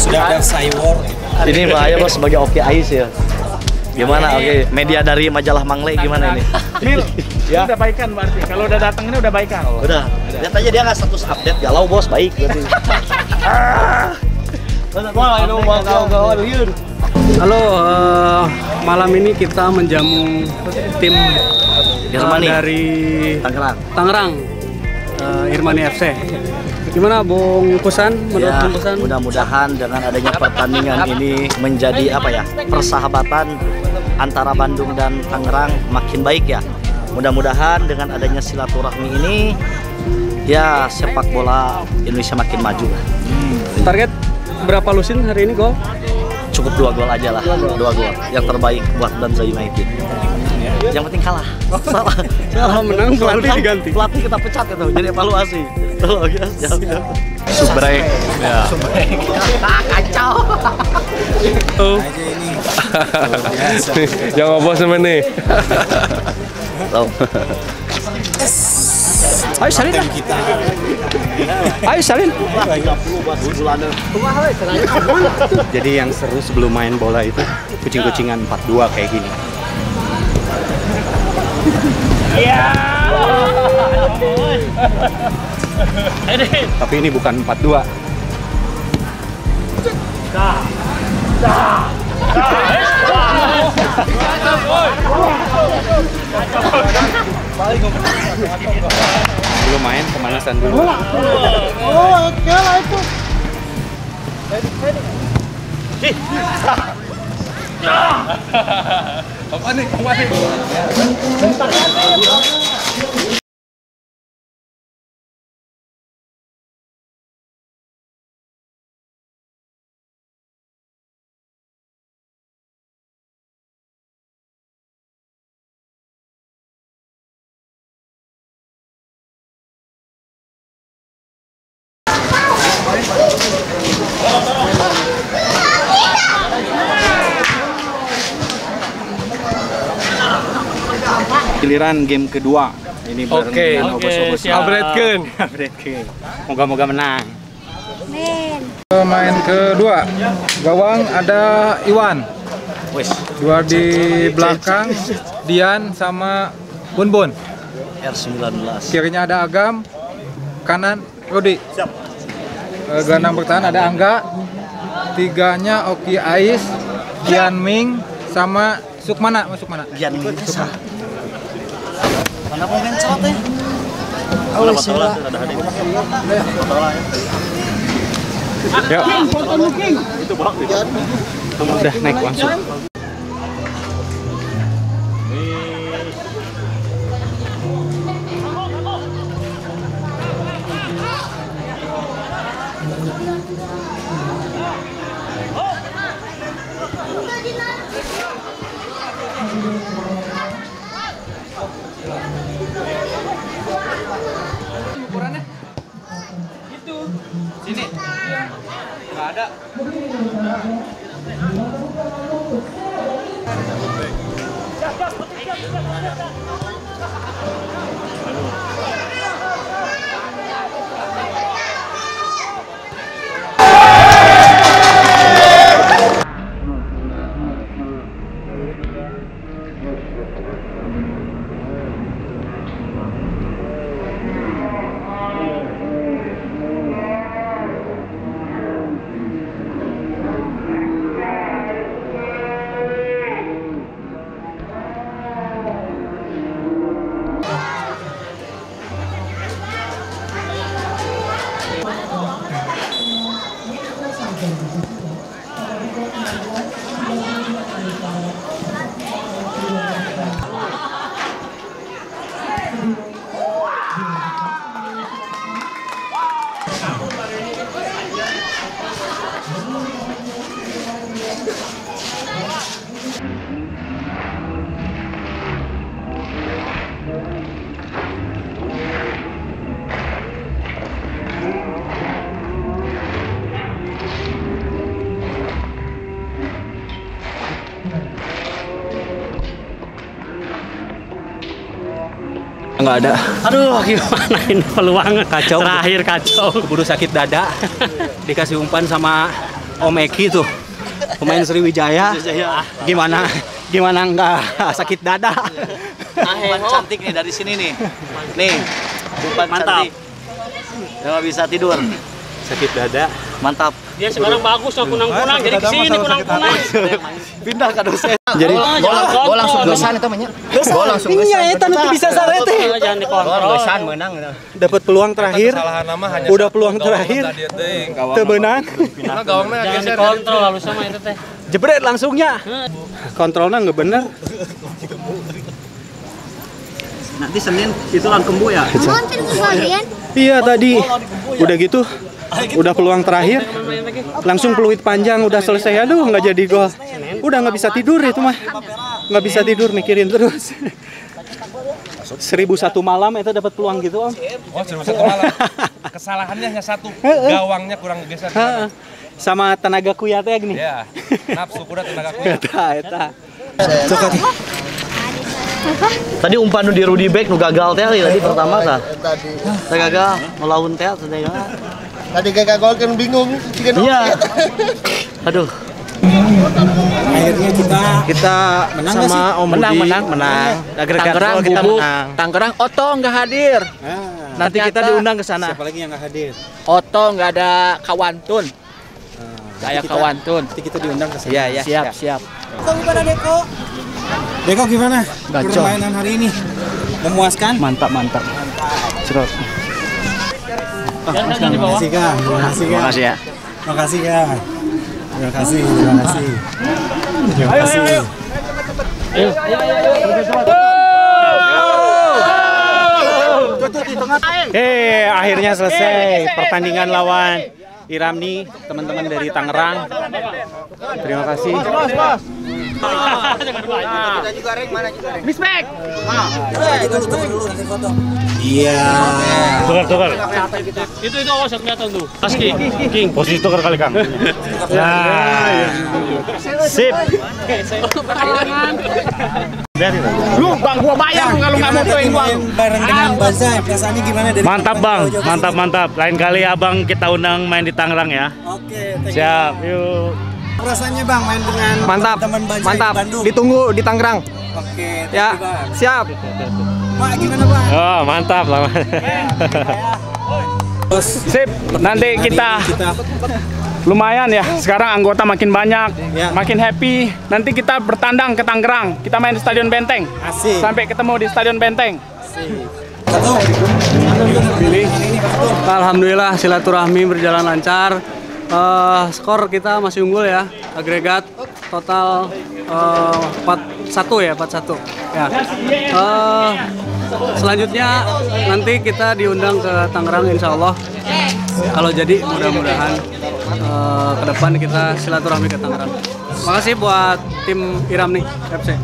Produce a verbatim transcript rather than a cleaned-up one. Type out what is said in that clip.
Sudah ada Cywar. Ini bahaya bos sebagai Oki Ais ya. Gimana? Oke, media dari majalah Mangle gimana ini? Mil, ya. udah baikan berarti. Kalau udah datang ini udah baikan. Udah. Lihat aja dia nggak status update galau bos, baik berarti. Halo, uh, malam ini kita menjamu tim Irmani uh, dari Tangerang. Tangerang, uh, Irmani F C. Gimana Bung Kusan? Menurut Ya, Bung Kusan? mudah-mudahan dengan adanya pertandingan ini menjadi apa ya, persahabatan antara Bandung dan Tangerang makin baik ya. Mudah-mudahan dengan adanya silaturahmi ini ya sepak bola Indonesia makin maju lah. Hmm. Target berapa lusin hari ini gol? Cukup dua gol aja lah, dua gol. Yang terbaik buat Danza United. Yang penting kalah. Salah. Salah menang pelatih diganti. Pelatih kita pecat itu, jadi evaluasi. Tuh, guys, jangan. Subrek. Ya. Kacau. Tuh. Yang ngobos sama nih. Tahu. Ayo salin lah. Ayo salin. Jadi yang seru sebelum main bola itu kucing-kucingan empat dua kayak gini. Tapi ini bukan empat dua. Belum main, pemanasan dulu. Oh, oke lah itu. Apa nih? Apa nih? Giliran game kedua. Ini bareng Oke, dengan obos-obos. siap. Upgrade-keun. Upgrade-keun. Moga-moga menang. Pemain kedua, gawang ada Iwan. Wes, Dua di belakang, Dian sama Bun Bun. R sembilan belas. Kirinya ada Agam, kanan Rudi. Eh, Gelandang bertahan ada Angga. Tiganya Oki Ais, Dian Ming sama Sukmana. Masuk mana? Gian Mingsa. Mana pemain celotnya? Oh, sila. Ada hadir. Yuk. Udah naik langsung. Ukurannya? Itu. Sini. Nggak ada. Nggak ada. Aduh, gimana ini peluang kacau. Terakhir kacau. Keburu sakit dada. Dikasih umpan sama Om Eki tuh, pemain Sriwijaya. Gimana? Gimana nggak sakit dada? Umpan cantik nih dari sini nih. Nih, umpan cantik. Yang nggak bisa tidur. Sakit dada. Mantap. Dia sekarang bagus so kunang-kunang jadi kesini kunang-kunang. Pindah ke dosen. Jadi Gol langsung gesan itu namanya. Gol langsung gesan. iya eta nu bisa sarete. Jangan dikontrol. Gesan menang. Dapat peluang terakhir. Udah peluang terakhir. Teu beunang. Jangan dikontrol halus sama itu teh. Jebret langsungnya. Kontrolnya nggak bener. Nanti Senin itu Langkembu ya. Mampir ke kalian. Iya tadi. Udah gitu. Udah peluang terakhir. Langsung peluit panjang udah selesai. Aduh nggak jadi gol. Udah nggak bisa tidur itu mah. Nggak bisa tidur mikirin terus. Seribu satu malam itu dapat peluang gitu om. Oh, seribu satu malam. Kesalahannya hanya satu, gawangnya kurang geser. Sama tenaga kuya teh gini. Ya, nafsu kuda tenaga kuda. Eta eta. Tadi umpan nu di Rudy Beck nu gagal teh tadi pertama tah. Teh gagal melawan teh teh. Tadi gagal gol kan bingung. Iya. Aduh. Akhirnya kita Kita Menang sama nggak sih? Om Menang, Budi menang. menang. Agregat Tangerang gol kita bubuk. menang. Tangerang Oto nggak hadir. Nanti kita Ternyata- diundang ke sana. Siapa lagi yang nggak hadir? Oto nggak ada Kawantun. Saya Nanti kita- Kawantun. Nanti kita diundang ke sana. Iya ya. Siap siap. Deko gimana Deko? Deko gimana? Gacor. Permainan hari ini memuaskan? Mantap mantap. Cerot. Jangan jangan di bawah. Terima kasih Kak. Terima kasih Kak. Makasih ya. Terima kasih Kak. Terima kasih. Terima kasih. Terima kasih. Hei, akhirnya selesai pertandingan lawan Iramni, teman-teman dari Tangerang. Terima kasih. Respect. Iya. Tukar, tukar. Itu itu awas kelihatan tuh. Aski. King, posisi tukar kali Kang. Nah, sip. Lu bang gua bayar kalau nggak mau poin bang. Bareng dengan Bazai, perasaannya gimana dari Mantap Bang, mantap mantap. Lain kali Abang kita undang main di Tangerang ya. Oke, thank you. Siap, yuk. Perasaannya Bang main dengan Mantap, teman Bazai mantap. Bandung. Ditunggu di Tangerang. Oke, thank Ya, you, Bang. siap. Pak gimana Pak? Oh, mantap lah. Sip, nanti kita lumayan ya. Sekarang anggota makin banyak, Ya. makin happy. Nanti kita bertandang ke Tangerang. Kita main di Stadion Benteng. Asik. Sampai ketemu di Stadion Benteng. Satu. Alhamdulillah silaturahmi berjalan lancar. Eh, skor kita masih unggul ya. Agregat total eh, empat satu ya, empat satu. Ya. Eh, selanjutnya nanti kita diundang ke Tangerang insya Allah. Kalau jadi mudah-mudahan eh, ke depan kita silaturahmi ke Tangerang. Makasih buat tim Iramni F C.